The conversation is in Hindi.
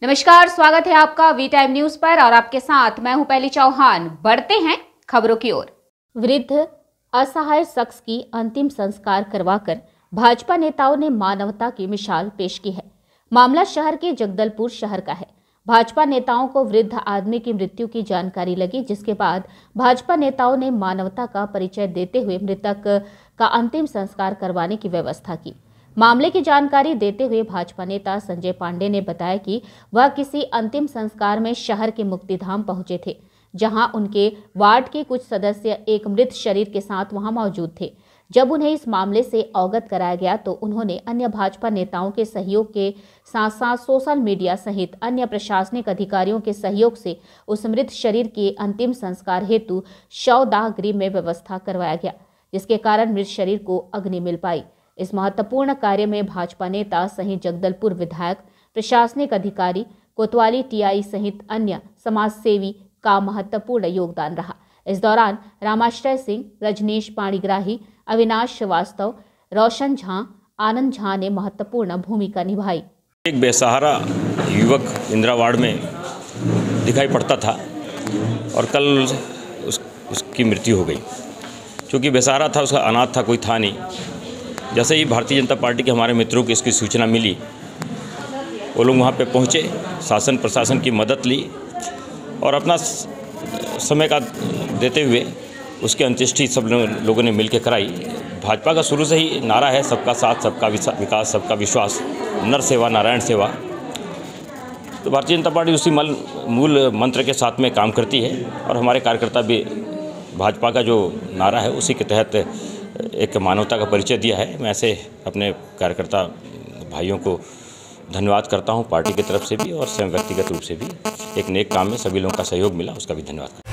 नमस्कार, स्वागत है आपका वी टाइम न्यूज पर और आपके साथ मैं हूं पहली चौहान। बढ़ते हैं खबरों की ओर। वृद्ध असहाय शख्स की अंतिम संस्कार करवाकर भाजपा नेताओं ने मानवता की मिसाल पेश की है। मामला शहर के जगदलपुर शहर का है। भाजपा नेताओं को वृद्ध आदमी की मृत्यु की जानकारी लगी, जिसके बाद भाजपा नेताओं ने मानवता का परिचय देते हुए मृतक का अंतिम संस्कार करवाने की व्यवस्था की। मामले की जानकारी देते हुए भाजपा नेता संजय पांडे ने बताया कि वह किसी अंतिम संस्कार में शहर के मुक्तिधाम पहुंचे थे, जहां उनके वार्ड के कुछ सदस्य एक मृत शरीर के साथ वहां मौजूद थे। जब उन्हें इस मामले से अवगत कराया गया तो उन्होंने अन्य भाजपा नेताओं के सहयोग के साथ साथ सोशल मीडिया सहित अन्य प्रशासनिक अधिकारियों के सहयोग से उस मृत शरीर के अंतिम संस्कार हेतु शवदाह गृह में व्यवस्था करवाया गया, जिसके कारण मृत शरीर को अग्नि मिल पाई। इस महत्वपूर्ण कार्य में भाजपा नेता सहित जगदलपुर विधायक, प्रशासनिक अधिकारी, कोतवाली टीआई सहित अन्य समाजसेवी का महत्वपूर्ण योगदान रहा। इस दौरान रामाश्रय सिंह, रजनीश पाणिग्राही, अविनाश श्रीवास्तव, रोशन झा, आनंद झा ने महत्वपूर्ण भूमिका निभाई। एक बेसहारा युवक इंदिरा वार्ड में दिखाई पड़ता था और कल उसकी मृत्यु हो गई। क्योंकि बेसहारा था, उसका अनाथ था, कोई था नहीं। जैसे ही भारतीय जनता पार्टी के हमारे मित्रों को इसकी सूचना मिली, वो लोग वहाँ पे पहुँचे, शासन प्रशासन की मदद ली और अपना समय का देते हुए उसकी अंत्येष्टि सब लोगों ने मिलकर कराई। भाजपा का शुरू से ही नारा है सबका साथ, सबका विकास, सबका विश्वास, नर सेवा नारायण सेवा। तो भारतीय जनता पार्टी उसी मूल मंत्र के साथ में काम करती है और हमारे कार्यकर्ता भी भाजपा का जो नारा है उसी के तहत एक मानवता का परिचय दिया है। मैं ऐसे अपने कार्यकर्ता भाइयों को धन्यवाद करता हूं, पार्टी की तरफ से भी और स्वयं व्यक्तिगत रूप से भी। एक नेक काम में सभी लोगों का सहयोग मिला, उसका भी धन्यवाद।